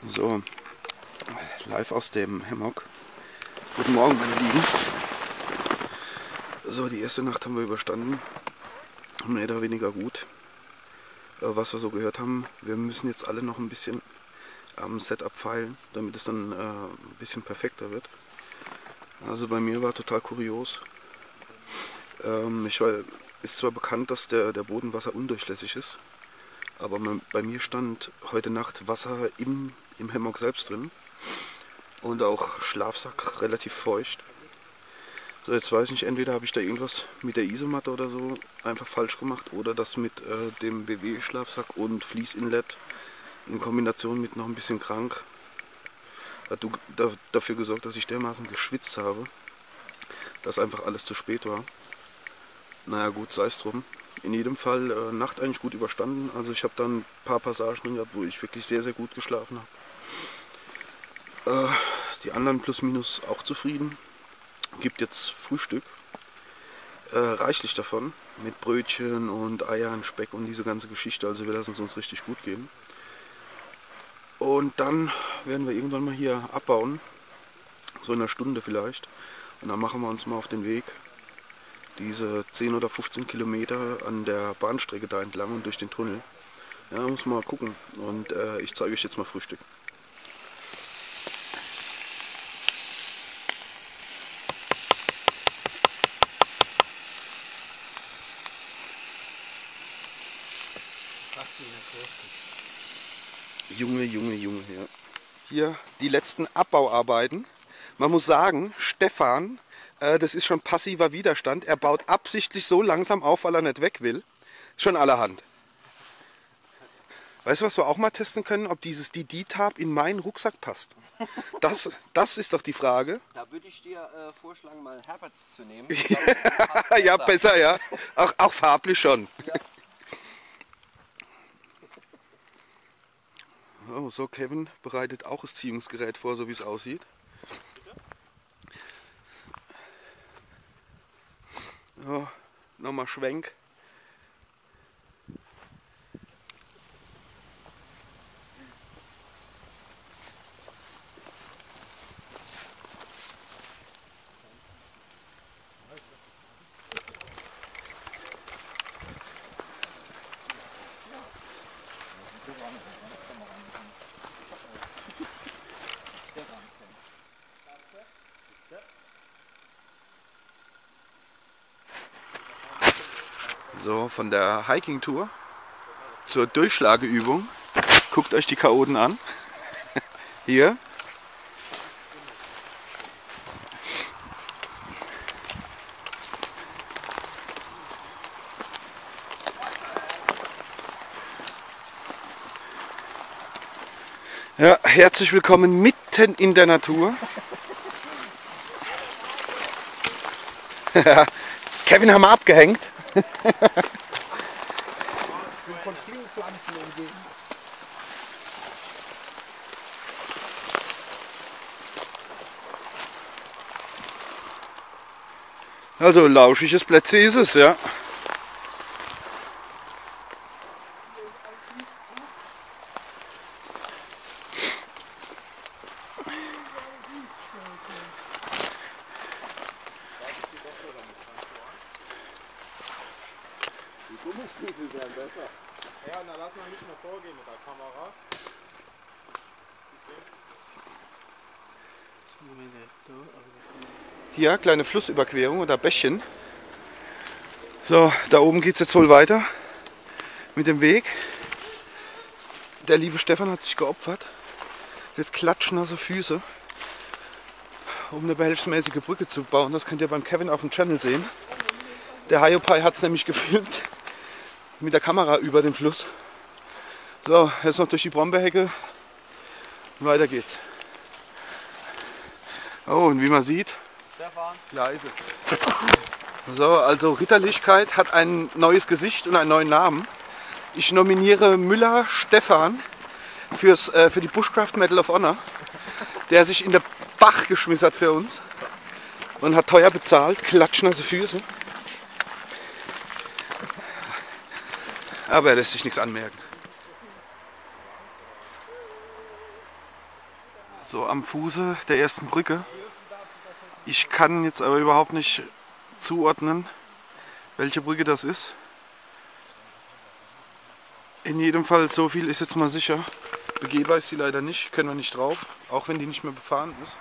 So, live aus dem Hammock. Guten Morgen, meine Lieben. So, die erste Nacht haben wir überstanden. Mehr oder weniger gut. Was wir so gehört haben, wir müssen jetzt alle noch ein bisschen am Setup feilen, damit es dann ein bisschen perfekter wird. Also bei mir war total kurios. Ist zwar bekannt, dass der Boden wasserundurchlässig ist, aber bei mir stand heute Nacht Wasser im Hammock selbst drin und auch Schlafsack relativ feucht. So, jetzt weiß ich nicht, entweder habe ich da irgendwas mit der Isomatte oder so einfach falsch gemacht oder das mit dem BW-Schlafsack und Fließinlet in Kombination mit noch ein bisschen krank hat dafür gesorgt, dass ich dermaßen geschwitzt habe, dass einfach alles zu spät war. Naja gut, sei es drum. In jedem Fall Nacht eigentlich gut überstanden. Also ich habe dann ein paar Passagen drin gehabt, wo ich wirklich sehr, sehr gut geschlafen habe. Die anderen plus minus auch zufrieden. Gibt jetzt Frühstück. Reichlich davon. Mit Brötchen und Eiern, Speck und diese ganze Geschichte. Also wir lassen es uns richtig gut gehen. Und dann werden wir irgendwann mal hier abbauen. So in einer Stunde vielleicht. Und dann machen wir uns mal auf den Weg. Diese 10 oder 15 Kilometer an der Bahnstrecke da entlang und durch den Tunnel. Ja, muss mal gucken. Und ich zeige euch jetzt mal Frühstück. Junge, ja. Hier die letzten Abbauarbeiten. Man muss sagen, Stefan, das ist schon passiver Widerstand. Er baut absichtlich so langsam auf, weil er nicht weg will. Schon allerhand. Weißt du, was wir auch mal testen können? Ob dieses DD-Tab in meinen Rucksack passt. Das ist doch die Frage. Da würde ich dir vorschlagen, mal Herberts zu nehmen. Ja, besser, ja. Auch farblich schon. Ja. Oh, so, Kevin bereitet auch das Ziehungsgerät vor, so wie es aussieht. So, nochmal Schwenk. So, von der Hiking-Tour zur Durchschlageübung. Guckt euch die Chaoten an. Hier. Ja, herzlich willkommen mitten in der Natur. Kevin haben wir abgehängt. Von vielen Pflanzen umgeben. Also lauschiges Plätze ist es, ja. Die Gummistiefel wären besser. Ja, na lass mal nicht mehr vorgehen mit der Kamera. Hier, kleine Flussüberquerung oder Bächchen. So, da oben geht es jetzt wohl weiter mit dem Weg. Der liebe Stefan hat sich geopfert. Jetzt klatschnasse Füße, um eine behelfsmäßige Brücke zu bauen. Das könnt ihr beim Kevin auf dem Channel sehen. Der Hiopai hat es nämlich gefilmt mit der Kamera über den Fluss. So, jetzt noch durch die Brombeerhecke. Und weiter geht's. Oh, und wie man sieht, Stefan. leise. So, also Ritterlichkeit hat ein neues Gesicht und einen neuen Namen. Ich nominiere Müller Stefan für die Bushcraft Medal of Honor, der sich in den Bach geschmissen hat für uns und hat teuer bezahlt, klatschnasse Füße. Aber er lässt sich nichts anmerken. So am Fuße der ersten Brücke. Ich kann jetzt aber überhaupt nicht zuordnen, welche Brücke das ist. In jedem Fall, so viel ist jetzt mal sicher. Begehbar ist sie leider nicht, können wir nicht drauf, auch wenn die nicht mehr befahren ist.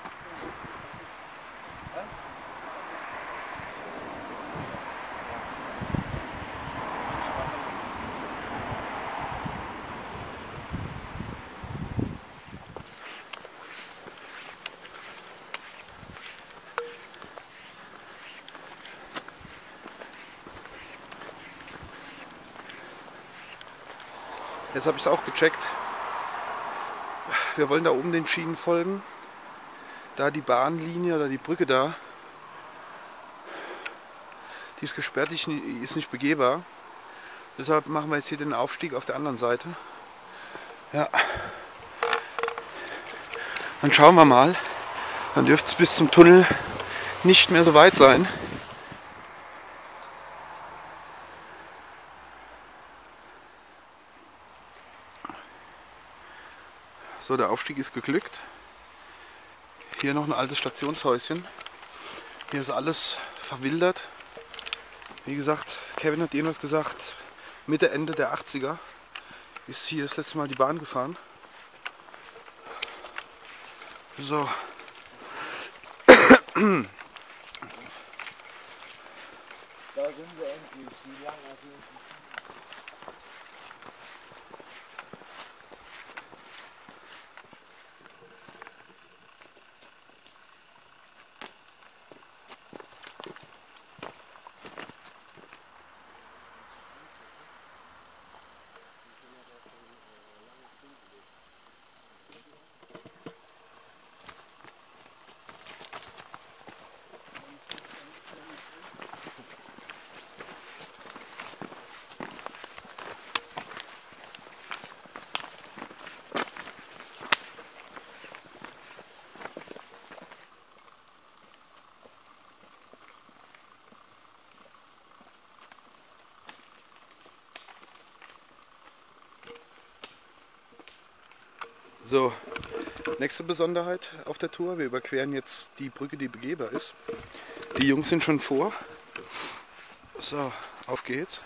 Jetzt habe ich es auch gecheckt. Wir wollen da oben den Schienen folgen. Da die Bahnlinie oder die Brücke da, die ist gesperrt, die ist nicht begehbar. Deshalb machen wir jetzt hier den Aufstieg auf der anderen Seite. Ja. Dann schauen wir mal. Dann dürfte es bis zum Tunnel nicht mehr so weit sein. So, der Aufstieg ist geglückt. Hier noch ein altes Stationshäuschen. Hier ist alles verwildert. Wie gesagt, Kevin hat irgendwas gesagt, Mitte, Ende der 80er ist hier das letzte Mal die Bahn gefahren. So. Da sind wir endlich. Wie lange sind wir? So, nächste Besonderheit auf der Tour. Wir überqueren jetzt die Brücke, die begehbar ist. Die Jungs sind schon vor. So, auf geht's.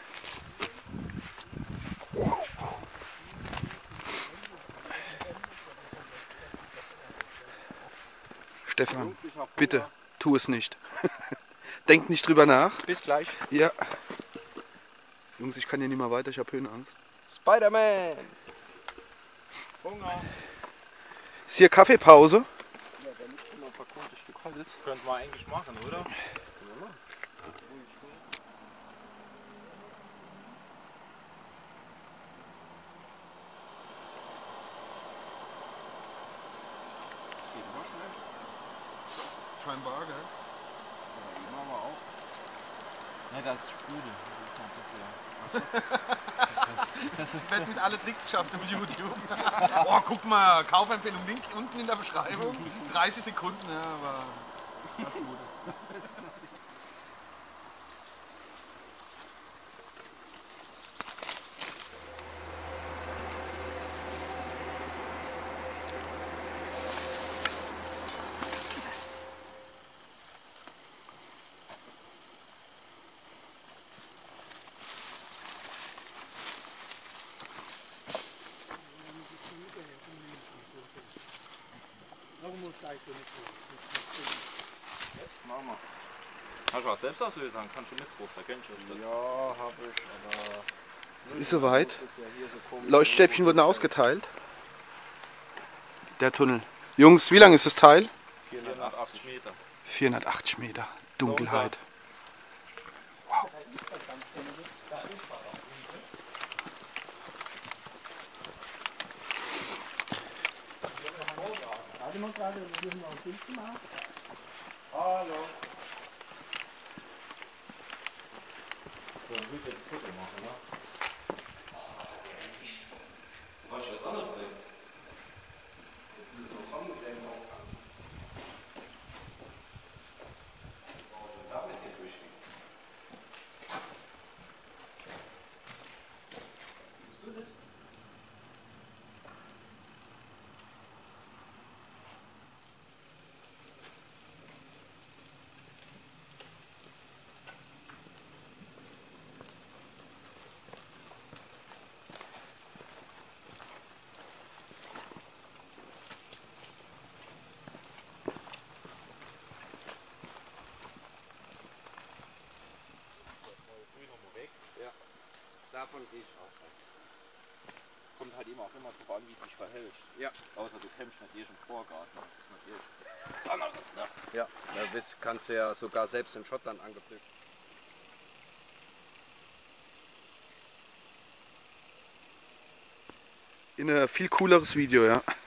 Stefan, bitte, tu es nicht. Denk nicht drüber nach. Bis gleich. Ja. Jungs, ich kann hier nicht mehr weiter, ich habe Höhenangst. Spider-Man! Hunger. Ist hier Kaffeepause? Ja, da liegt schon mal ein verkohltes Stück Holz. Könnten wir eigentlich machen, oder? Scheinbar, gell? Ja, die machen wir auch. Ne, das ist Sprudel. Das ist Wird mit alle Tricks geschafft auf YouTube. Oh, guck mal, Kaufempfehlung Link unten in der Beschreibung. 30 Sekunden, ja, aber. Machen wir. Hast du was Selbstauslösern? Kannst du mitrufen, da kennst du das. Ja, habe ich, aber. Ist soweit. Das ist ja hier so komisch. Leuchtstäbchen wurden ausgeteilt. Der Tunnel. Jungs, wie lang ist das Teil? 480 Meter. 480 Meter. Dunkelheit. Wow. Hallo. So, dann wird jetzt Foto machen, ne? Was ist das andere sehen? Jetzt müssen wir Sonnenbrillen auftragen. Damit hier durchgehen. Bist du das? davon gehe ich auch weg. Kommt halt immer drauf an, wie du dich verhältst. Ja. Außer du kämpfst nicht im Vorgarten. Das ist natürlich anderes, ne? Ja, da kannst du ja sogar selbst in Schottland angeblüht. In ein viel cooleres Video, ja.